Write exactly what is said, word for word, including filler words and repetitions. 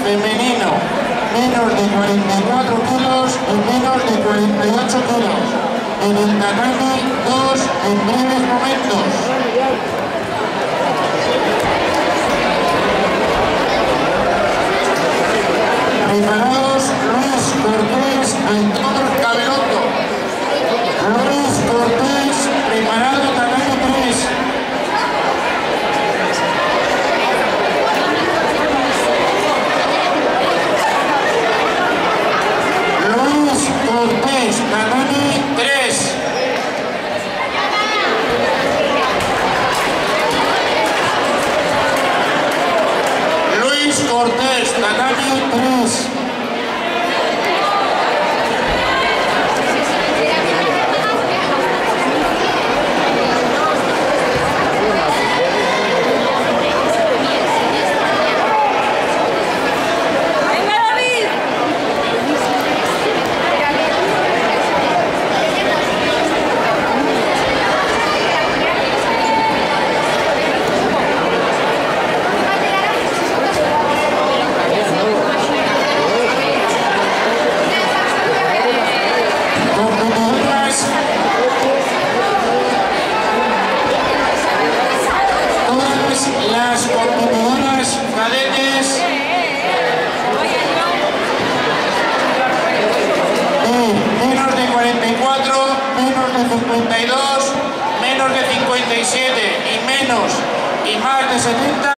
femenino, menos de cuarenta y cuatro kilos y menos de cuarenta y ocho kilos. En el tatami dos en breves momentos. Preparados Luis Cortés, Aitor Cabeloto. Luis Cortés, preparado tatami tres. Luis Cortés, tatami tres. Luis Cortés, tatami tres. Las competidoras cadetes de menos de cuarenta y cuatro, menos de cincuenta y dos, menos de cincuenta y siete y menos y más de setenta.